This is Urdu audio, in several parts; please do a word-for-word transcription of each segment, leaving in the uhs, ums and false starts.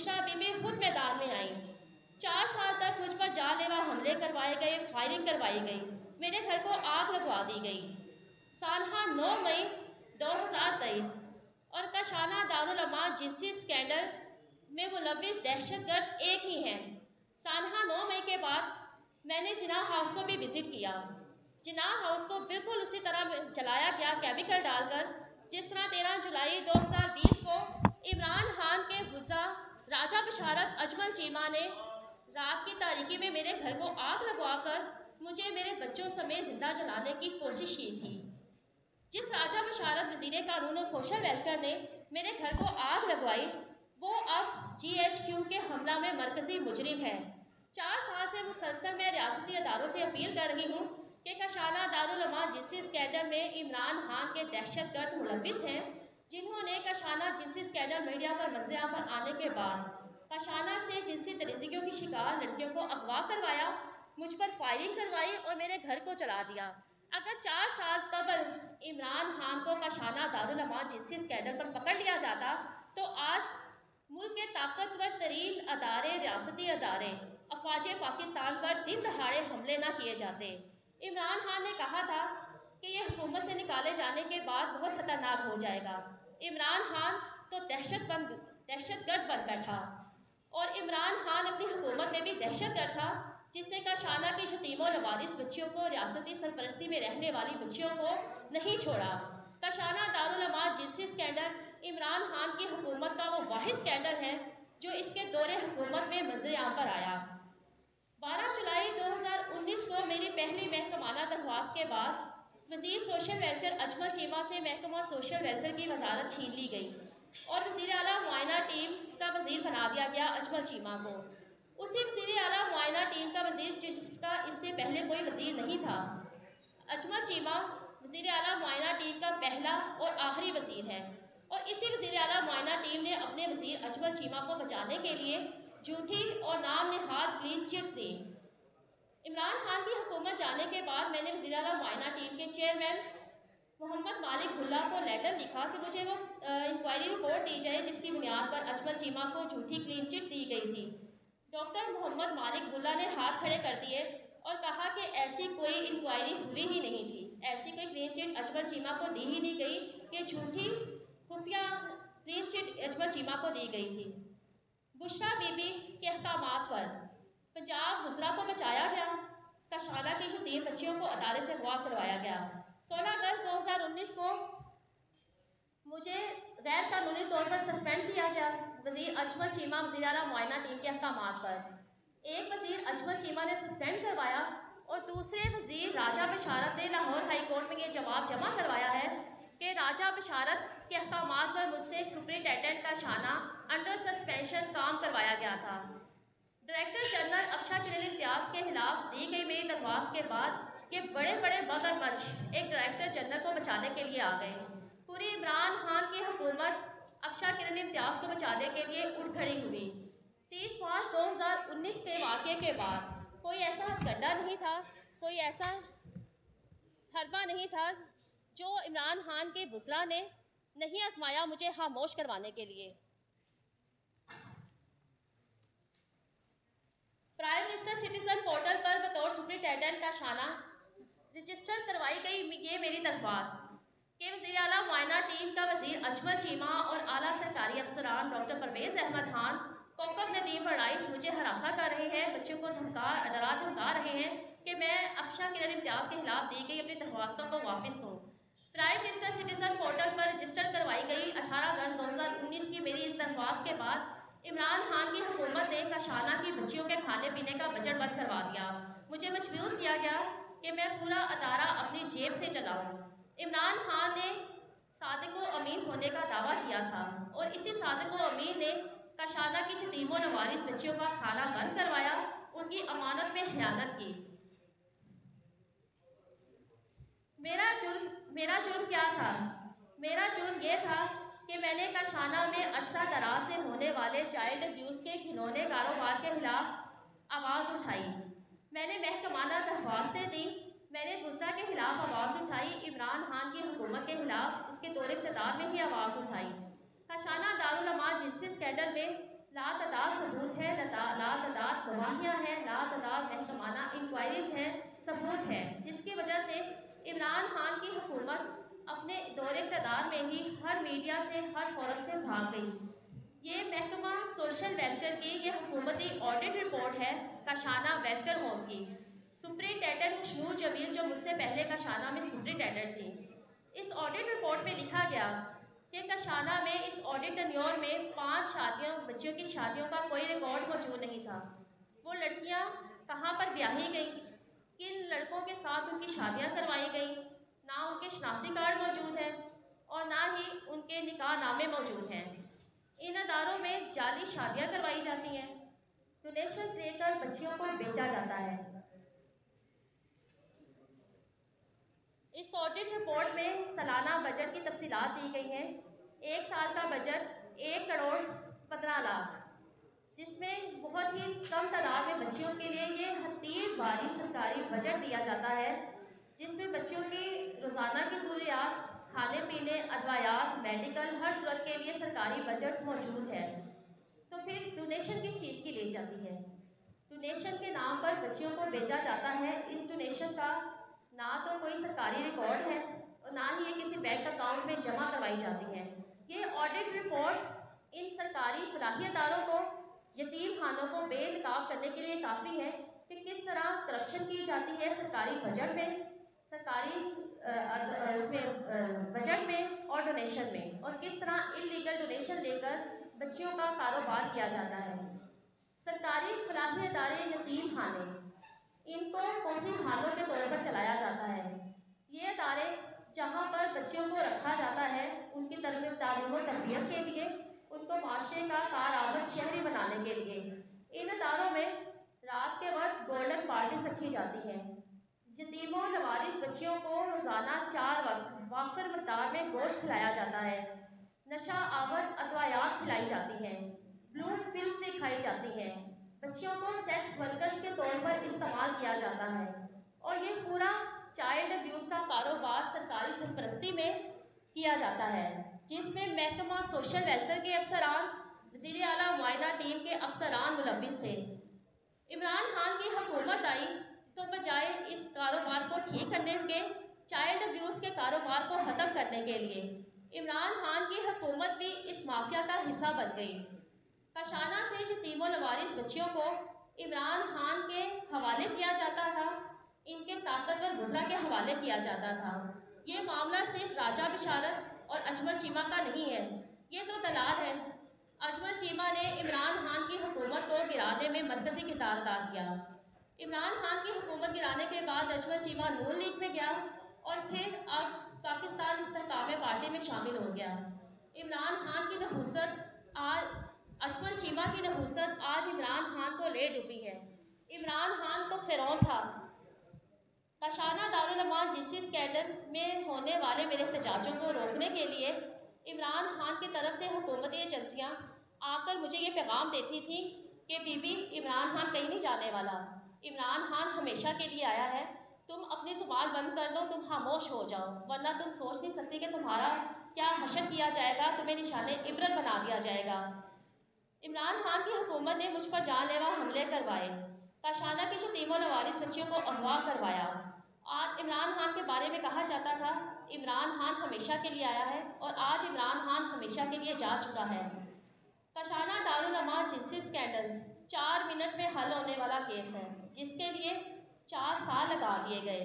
بشرا بیوی خود میدان میں آئیں۔ چار سال تک مجھ پر جان لیوا حملے کروائے گئے، فائرنگ کروائی گئی، میرے گھر کو آگ لگوا دی گئی۔ سالہ نو مئی دو ہزار تیئیس اور کاشانہ دارالعلوم جنسی اسکینڈل میں ملوث دہشت گرد ایک ہی ہیں۔ سالہ نو مئی کے بعد میں نے جناح ہاؤس کو بھی وزٹ کیا۔ جناح ہاؤس کو بالکل اسی طرح چلایا گیا کیمیکل ڈال کر جس طرح تیرہ جولائی دو ہزار بیس کو عمران خان کے وزا راجہ بشارت اجمل چیمہ نے رات کی تاریکی میں میرے گھر کو آگ لگوا کر مجھے میرے بچوں سمیت زندہ جلانے کی کوشش کی تھی۔ جس راجہ بشارت وزیر قانون و سوشل ویلفیئر نے میرے گھر کو آگ لگوائی وہ اب جی ایچ کیو کے حملہ میں مرکزی مجرم ہے۔ چار سال سے مسلسل میں ریاستی اداروں سے اپیل کر رہی ہوں کہ کاشانہ دارالعلوم جنسی اسکینڈل میں عمران خان کے دہشت گرد ملوث ہیں، جنہوں نے کاشانہ جنسی اسکینڈل میڈیا پر منظر پر آنے کے بعد کاشانہ سے جنسی درندگیوں کی شکار لڑکیوں کو اغوا کروایا، مجھ پر فائرنگ کروائی اور میرے گھر کو چلا دیا۔ اگر چار سال قبل عمران خان کو کاشانہ دارالعلوم جنسی اسکینڈل پر پکڑ لیا جاتا تو آج ملک کے طاقتور ترین ادارے، ریاستی ادارے، افواج پاکستان پر دن دہاڑے حملے نہ کیے جاتے۔ عمران خان نے کہا تھا کہ یہ حکومت سے نکالے جانے کے بعد بہت خطرناک ہو جائے گا۔ عمران خان تو دہشت بند دہشت گرد بن بیٹھا اور عمران خان اپنی حکومت میں بھی دہشت گرد تھا جس نے کاشانہ کی یتیم و لوارث بچیوں کو، ریاستی سرپرستی میں رہنے والی بچیوں کو نہیں چھوڑا۔ کاشانہ دارالعلوم جنسی اسکینڈل عمران خان کی حکومت کا وہ واحد اسکینڈل ہے جو اس کے دور حکومت میں منظر عام پر آیا۔ بارہ جولائی دو ہزار انیس کو میری پہلی محکمانہ درخواست کے بعد وزیر سوشل ویلفیئر اجمل چیمہ سے محکمہ سوشل ویلفیئر کی وزارت چھین لی گئی اور وزیر اعلیٰ معائنہ ٹیم کا وزیر بنا دیا گیا اجمل چیمہ کو۔ اسی وزیر اعلیٰ معائنہ ٹیم کا وزیر جس کا اس سے پہلے کوئی وزیر نہیں تھا۔ اجمل چیمہ وزیر اعلیٰ معائنہ ٹیم کا پہلا اور آخری وزیر ہے اور اسی وزیر اعلیٰ معائنہ ٹیم نے اپنے وزیر اجمل چیمہ کو بچانے کے لیے جھوٹی اور نام نہاد کلین چٹس دی۔ عمران خان کی حکومت جانے کے بعد میں نے وزیر اعلیٰ معائنہ ٹیم کے چیئرمین محمد مالک بھلہ کو لیٹر لکھا کہ مجھے وہ انکوائری رپورٹ دی جائے جس کی بنیاد پر اجمل چیمہ کو جھوٹی کلین چٹ دی گئی تھی۔ ڈاکٹر محمد مالک بھلہ نے ہاتھ کھڑے کر دیے اور کہا کہ ایسی کوئی انکوائری ہوئی ہی نہیں تھی، ایسی کوئی کلین چٹ اجمل چیمہ کو دی ہی نہیں گئی کہ جھوٹی خفیہ کلین چٹ اجمل چیمہ کو دی گئی تھی۔ بشرا بی بی کے احکامات پر پنجاب وزراء کو بچایا گیا، کاشانہ کی یتیم بچیوں کو عدالت سے اغوا کروایا گیا۔ سولہ اگست دو ہزار انیس کو مجھے غیر قانونی طور پر سسپینڈ کیا گیا وزیر اجمل چیمہ وزیر اعلیٰ معائنہ ٹیم کے احکامات پر۔ ایک وزیر اجمل چیمہ نے سسپینڈ کروایا اور دوسرے وزیر راجہ بشارت نے لاہور ہائی کورٹ میں یہ جواب جمع کروایا ہے کہ راجہ بشارت کے احکامات پر مجھ سے سپرنٹینڈنٹ کاشانہ انڈر سسپینشن کام کروایا گیا تھا۔ ڈائریکٹر جنرل افشا کرن امتیاز کے خلاف دی گئی میری درخواست کے بعد یہ بڑے بڑے مگرمچھ ایک ڈائریکٹر جنرل کو بچانے کے لیے آ گئے۔ پوری عمران خان کی حکومت افشا کرن امتیاز کو بچانے کے لیے اٹھ کھڑی ہوئی۔ تیس مارچ دو ہزار انیس کے واقعے کے بعد کوئی ایسا گنڈا نہیں تھا، کوئی ایسا حربہ نہیں تھا جو عمران خان کے وزراء نے نہیں آزمایا مجھے خاموش کروانے کے لیے۔ پرائم منسٹر سٹیزن پورٹل پر بطور سپرنٹینڈنٹ کاشانہ رجسٹر کروائی گئی یہ میری درخواست کہ وزیر اعلیٰ معائنہ ٹیم کا وزیر اجمل چیمہ اور اعلیٰ سرکاری افسران ڈاکٹر پرویز احمد خان، کوکب ندیم بڑائش مجھے ہراساں کر رہے ہیں، بچوں کو دھمکا ڈرا دھمکا رہے ہیں کہ میں افشا کرن امتیاز کے خلاف دی گئی اپنی درخواستوں کو واپس دوں۔ پرائم منسٹر سٹیزن پورٹل پر رجسٹر کروائی گئی اٹھارہ اگست دو ہزار انیس کی میری اس درخواست کے بعد عمران خان کی حکومت نے کاشانہ کی بچیوں کے کھانے پینے کا بجٹ بند کروا دیا۔ مجھے مجبور کیا گیا کہ میں پورا ادارہ اپنی جیب سے چلاؤں۔ عمران خان نے صادق و امین ہونے کا دعویٰ کیا تھا اور اسی صادق و امین نے کاشانہ کی یتیم و لوارث بچیوں کا کھانا بند کروایا، ان کی امانت میں خیانت کی۔ میرا جرم میرا جرم کیا تھا؟ میرا جرم یہ تھا کہ میں نے کاشانہ میں عرصہ دراز سے ہونے والے چائلڈ ابیوز کے گھنونے کاروبار کے خلاف آواز اٹھائی۔ میں نے محکمانہ درخواستیں دیں، میں نے وزراء کے خلاف آواز اٹھائی، عمران خان کی حکومت کے خلاف اس کے دور اقتدار میں ہی آواز اٹھائی۔ کاشانہ دارالعلوم جنسی اسکینڈل میں لاتعداد ثبوت ہے، لاتعداد گواہیاں ہیں، لاتعداد محکمانہ انکوائریز ہیں، ثبوت ہیں، جس کی وجہ سے عمران خان کی حکومت اپنے دور اقتدار میں ہی ہر میڈیا سے، ہر فورم سے بھاگ گئی۔ یہ محکمہ سوشل ویلفیئر کی یہ حکومتی آڈٹ رپورٹ ہے کاشانہ ویلفیئر ہوم کی۔ سپرنٹینڈنٹ خوشنود جمیل جو مجھ سے پہلے کاشانہ میں سپرنٹینڈنٹ تھی، اس آڈٹ رپورٹ میں لکھا گیا کہ کاشانہ میں اس آڈٹ ٹینیور میں پانچ شادیوں بچوں کی شادیوں کا کوئی ریکارڈ موجود نہیں تھا۔ وہ لڑکیاں کہاں پر بیاہی گئیں، کن لڑکوں کے ساتھ ان کی شادیاں کروائی گئیں، نہ ان کے شناختی کارڈ موجود ہیں اور نہ ہی ان کے نکاح نامے موجود ہیں۔ ان اداروں میں جعلی شادیاں کروائی جاتی ہیں، ڈونیشنز لے کر بچیوں کو بیچا جاتا ہے۔ اس آڈٹ رپورٹ میں سالانہ بجٹ کی تفصیلات دی گئی ہیں۔ ایک سال کا بجٹ ایک کروڑ پندرہ لاکھ، جس میں بہت ہی کم تعداد میں بچیوں کے لیے یہ تین باری سرکاری بجٹ دیا جاتا ہے، جس میں بچیوں کی روزانہ کی ضروریات، کھانے پینے، ادویات، میڈیکل، ہر صورت کے لیے سرکاری بجٹ موجود ہے۔ تو پھر ڈونیشن کس چیز کی لی جاتی ہے؟ ڈونیشن کے نام پر بچیوں کو بیچا جاتا ہے۔ اس ڈونیشن کا نہ تو کوئی سرکاری ریکارڈ ہے اور نہ ہی یہ کسی بینک اکاؤنٹ میں جمع کروائی جاتی ہے۔ یہ آڈٹ رپورٹ ان سرکاری فلاحی اداروں کو، یتیم خانوں کو بے نقاب کرنے کے لیے کافی ہے کہ کس طرح کرپشن کی جاتی ہے سرکاری بجٹ میں، سرکاری اس میں بجٹ میں اور ڈونیشن میں، اور کس طرح انلیگل ڈونیشن لے کر بچیوں کا کاروبار کیا جاتا ہے۔ سرکاری فلاحی ادارے، یتیم خانے، ان کو قومی خانوں کے طور پر چلایا جاتا ہے۔ یہ ادارے جہاں پر بچیوں کو رکھا جاتا ہے ان کی تعلیم و تربیت کے لیے، ان کو معاشرے کا کارآمد شہری بنانے کے لیے، ان اداروں میں رات کے وقت گولڈن پارٹیز رکھی جاتی ہیں۔ یتیموں و لوارث بچیوں کو روزانہ چار وقت وافر مقدار میں گوشت کھلایا جاتا ہے، نشہ آور ادویات کھلائی جاتی ہیں، بلو فلمز دکھائی جاتی ہیں، بچیوں کو سیکس ورکرز کے طور پر استعمال کیا جاتا ہے، اور یہ پورا چائلڈ ابیوز کا کاروبار سرکاری سرپرستی میں کیا جاتا ہے، جس میں محکمہ سوشل ویلفیئر کے افسران، وزیر اعلیٰ معائنہ ٹیم کے افسران ملوث تھے۔ عمران خان کی حکومت آئی تو بجائے اس کاروبار کو ٹھیک کرنے کے، چائلڈ ابیوز کے کاروبار کو ختم کرنے کے لیے، عمران خان کی حکومت بھی اس مافیا کا حصہ بن گئی۔ کاشانہ سے یتیم و لوارث بچیوں کو عمران خان کے حوالے کیا جاتا تھا، ان کے طاقتور وزراء کے حوالے کیا جاتا تھا۔ یہ معاملہ صرف راجہ بشارت اور اجمل چیمہ کا نہیں ہے، یہ تو دلال ہے۔ اجمل چیمہ نے عمران خان کی حکومت کو گرانے میں مرکزی کردار ادا کیا۔ عمران خان کی حکومت گرانے کے بعد اجمل چیمہ نون لیگ میں گیا اور پھر اب پاکستان استحکام پارٹی میں شامل ہو گیا۔ عمران خان کی نحوست آج اجمل چیمہ کی نحوست آج عمران خان کو لے ڈوبی ہے۔ عمران خان تو فرعون تھا۔ کاشانہ دارالمان جنسی اسکینڈل میں ہونے والے میرے احتجاجوں کو روکنے کے لیے عمران خان کی طرف سے حکومتی ایجنسیاں آ کر مجھے یہ پیغام دیتی تھیں کہ بی بی عمران خان کہیں نہیں جانے والا، عمران خان ہمیشہ کے لیے آیا ہے، تم اپنی زبان بند کر دو، تم خاموش ہو جاؤ، ورنہ تم سوچ نہیں سکتی کہ تمہارا کیا حشر کیا جائے گا، تمہیں نشانے عبرت بنا دیا جائے گا۔ عمران خان کی حکومت نے مجھ پر جان لیوا حملے کروائے، کاشانہ کی یتیم و لوارث بچیوں کو اغوا کروایا۔ آج عمران خان کے بارے میں کہا جاتا تھا عمران خان ہمیشہ کے لیے آیا ہے، اور آج عمران خان ہمیشہ کے لیے جا چکا ہے۔ کاشانہ دارالمان جنسی اسکینڈل چار منٹ میں حل ہونے والا کیس ہے، جس کے لیے چار سال لگا دیے گئے۔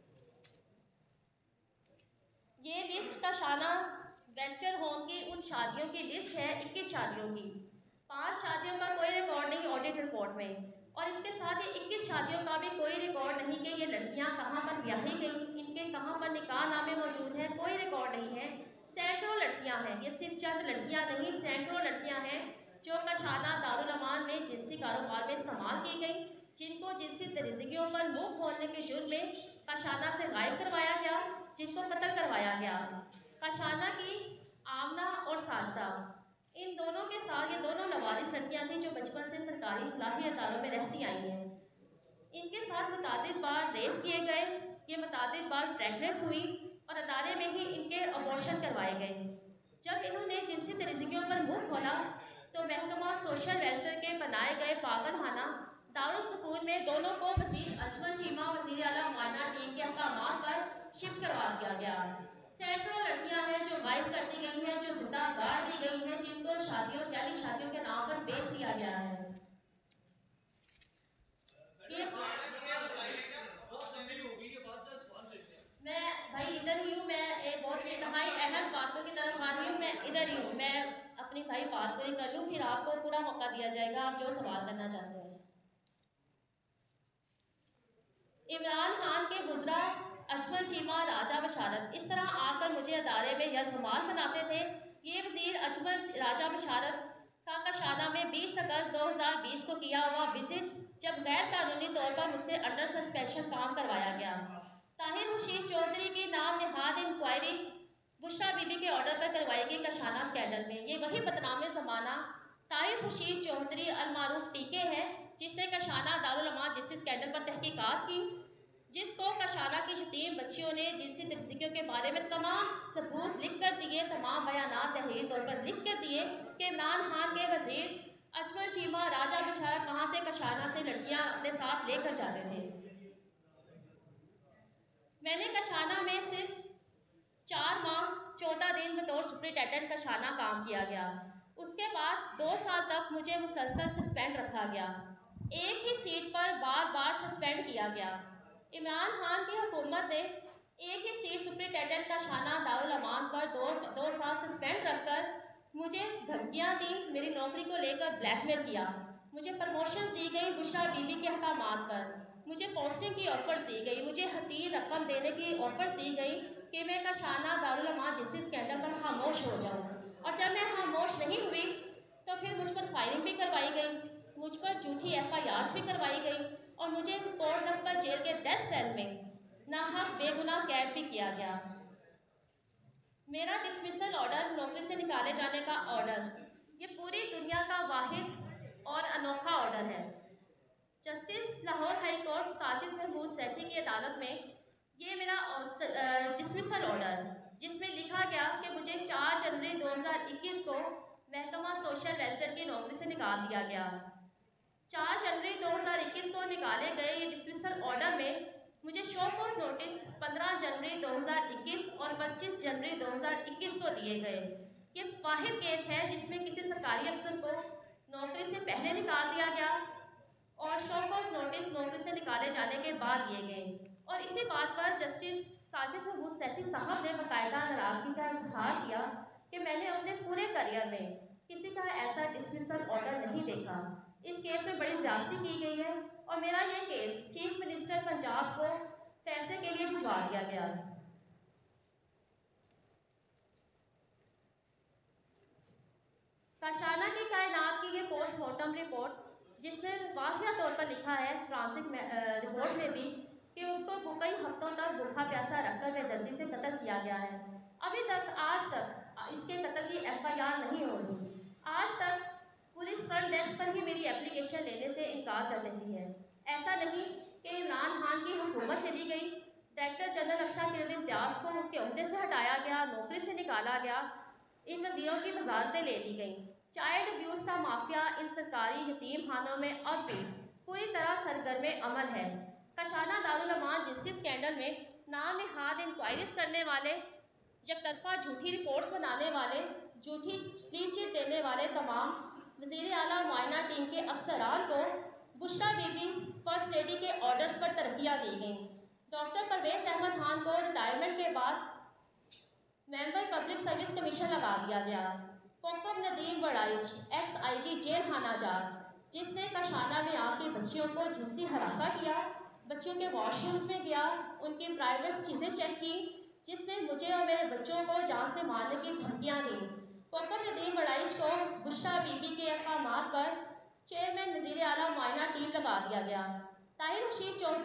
یہ لسٹ کاشانہ ویلفیئر ہوم کی ان شادیوں کی لسٹ ہے، اکیس شادیوں کی۔ پانچ شادیوں کا کوئی ریکارڈ نہیں آڈٹ رپورٹ میں، اور اس کے ساتھ ہی اکیس شادیوں کا بھی کوئی ریکارڈ نہیں کہ یہ لڑکیاں کہاں پر بیاہی گئیں، ان کے کہاں پر نکاح نامے موجود ہیں، کوئی ریکارڈ نہیں ہے۔ سینکڑوں لڑکیاں ہیں، یہ صرف چند لڑکیاں نہیں، سینکڑوں لڑکیاں ہیں جو کاشانہ دارالمان میں جنسی کاروبار میں استعمال کی گئیں، جن کو جنسی درندگیوں پر منہ کھولنے کے جرم میں کاشانہ سے غائب کروایا گیا، جن کو قتل کروایا گیا۔ کاشانہ کی آمنہ اور ساجدہ، ان دونوں کے ساتھ یہ دونوں لوارث لڑکیاں تھیں جو بچپن سے سرکاری فلاحی اداروں میں رہتی آئی ہیں۔ ان کے ساتھ متعدد بار ریپ کیے گئے، یہ متعدد بار پریگننٹ ہوئی اور ادارے میں ہی ان کے ابورشن کروائے گئے۔ جب انہوں نے جنسی درندگیوں پر منہ کھولا تو محکمہ سوشل بنائے گئے پاگل خانہ دارالسکون میں دونوں کو وزیر اجمل چیمہ وزیر اعلیٰ معائنہ ٹیم کے احکامات پر شفٹ کروا دیا گیا۔ سینکڑوں لڑکیاں ہیں جو غائب کر دی گئی ہیں، جو زندہ گاڑ دی گئی ہیں، جن کو شادیوں جعلی شادیوں کے نام پر بیچ دیا گیا ہے۔ میں بھائی ادھر ہی ہوں، میں ایک بہت انتہائی اہم باتوں کی طرف آ رہی ہوں، میں ادھر ہی ہوں، میں اپنی بھائی بات کو ہی کر لوں، پھر آپ کو پورا موقع دیا جائے گا آپ جو سوال کرنا چاہتے ہیں۔ عمران خان کے گزرا اجمل چیمہ راجہ بشارت اس طرح آ کر مجھے ادارے میں یرغمال بناتے تھے۔ یہ وزیر اجمل راجہ بشارت کا کاشانہ میں بیس اگست دو ہزار بیس کو کیا ہوا وزٹ جب غیر قانونی طور پر مجھ سے انڈر سسپینشن کام کروایا گیا۔ طاہر خورشید چودھری کی نام نہاد انکوائری بشریٰ بی بی کے آرڈر پر کروائی گئی کاشانہ اسکینڈل میں۔ یہ وہی بدنام زمانہ طاہر خورشید چودھری المعروف ٹی کے ہے جس نے کاشانہ دارالعلومات جنسی اسکینڈل پر تحقیقات کی، جس کو کاشانہ کی یتیم بچیوں نے جنسی تکتیکوں کے بارے میں تمام ثبوت لکھ کر دیے، تمام بیانات تحریری طور پر لکھ کر دیے کہ عمران خان کے وزیر اجمل چیمہ راجہ بشارت کہاں سے کاشانہ سے لڑکیاں اپنے ساتھ لے کر جاتے تھے۔ میں نے کاشانہ میں صرف چار ماہ چودہ دن بطور سپرنٹینڈنٹ کاشانہ کام کیا گیا۔ اس کے بعد دو سال تک مجھے مسلسل سسپینڈ رکھا گیا، ایک ہی سیٹ پر بار بار سسپینڈ کیا گیا۔ عمران خان کی حکومت نے ایک ہی سیٹ سپرنٹینڈنٹ کاشانہ دارالعلومات پر دو دو سال سسپینڈ رکھ کر مجھے دھمکیاں دیں، میری نوکری کو لے کر بلیک میل کیا، مجھے پروموشنز دی گئی بشریٰ بی بی کے احکامات پر، مجھے پوسٹنگ کی آفرز دی گئی، مجھے حقیر رقم دینے کی آفرز دی گئی کہ میں کاشانہ دارالعلومات جنسی اسکینڈل پر خاموش ہو جاؤں، اور جب میں خاموش نہیں ہوئی تو پھر مجھ پر فائرنگ بھی کروائی گئی، مجھ پر جھوٹی ایف آئی آرز بھی کروائی گئی اور مجھے کوٹ رکھ جیل کے ڈیتھ سیل میں ناحق بے گناہ قید بھی کیا گیا۔ میرا ڈسمسل آرڈر، نوکری سے نکالے جانے کا آرڈر، یہ پوری دنیا کا واحد اور انوکھا آرڈر ہے۔ Justice Lahore high court Sajid Mahmood Sethi کی عدالت میں یہ میرا ڈسمسل آرڈر جس میں لکھا گیا کہ مجھے چار جنوری دو ہزار اکیس کو محکمہ سوشل ویلفیئر کی نوکری سے نکال دیا گیا۔ چار جنوری دو ہزار اکیس کو نکالے گئے یہ ڈسمسل آرڈر میں مجھے شو کوز نوٹس پندرہ جنوری دو ہزار اکیس اور پچیس جنوری دو ہزار اکیس کو دیے گئے۔ یہ واحد کیس ہے جس میں کسی سرکاری افسر کو نوکری سے پہلے نکال دیا گیا اور شو کوز نوٹس نوکری سے نکالے جانے کے بعد دیے گئے، اور اسی بات پر جسٹس ساجد محمود سیٹھی صاحب نے باقاعدہ ناراضگی کا اظہار کیا کہ میں نے اپنے پورے کیریئر میں کسی کا ایسا ڈسمسل آرڈر نہیں دیکھا، اس کیس میں بڑی زیادتی کی گئی ہے اور میرا یہ کیس چیف منسٹر پنجاب کو فیصلے کے لیے بھجوا دیا گیا۔ کاشانہ کی کائنات کی یہ پوسٹ مارٹم رپورٹ جس میں واضح طور پر لکھا ہے فرانسک رپورٹ میں بھی کہ اس کو کئی ہفتوں تک بھوکا پیاسا رکھ کر بے دردی سے قتل کیا گیا ہے، ابھی تک آج تک اس کے قتل کی ایف آئی آر نہیں ہو رہی، آج تک پولیس فرنٹ ڈیسک پر ہی میری اپلیکیشن لینے سے انکار کر دیتی ہے۔ ایسا نہیں کہ عمران خان کی حکومت چلی گئی، ڈائریکٹر جنرل افشاں کلن امتیاز کو اس کے عہدے سے ہٹایا گیا، نوکری سے نکالا گیا، ان وزیروں کی وزارتیں لے لی گئیں۔ چائلڈ ابیوز کا مافیا ان سرکاری یتیم خانوں میں اب بھی پوری طرح سرگرم عمل ہے۔ کاشانہ دارالعلومات جنسی اسکینڈل میں نام نہاد انکوائریز کرنے والے، یک طرفہ جھوٹی رپورٹس بنانے والے، جھوٹی کلین چٹ دینے والے تمام وزیر اعلیٰ معائنہ ٹیم کے افسران کو Bushra Bibi be first lady کے آرڈرز پر ترقیاں دی گئیں۔ ڈاکٹر پرویز احمد خان کو ریٹائرمنٹ کے بعد ممبر پبلک سروس کمیشن لگا دیا گیا۔ کوکب ندیم وڑائچ ایکس آئی جی جیل خانہ جات جس نے کاشانہ میں آ کے بچیوں کو جنسی ہراساں کیا، بچیوں کے واش رومز میں گیا، ان کی پرائیویٹ چیزیں چیک کی، جس نے مجھے اور میرے بچوں کو جان سے مارنے کی دھمکیاں دیں۔ کوکب ندیم وڑائچ کو بشریٰ بی بی کے احکامات پر چیئرمین وزیر اعلیٰ معائنہ ٹیم لگا دیا گیا۔ طاہر خورشید چودھری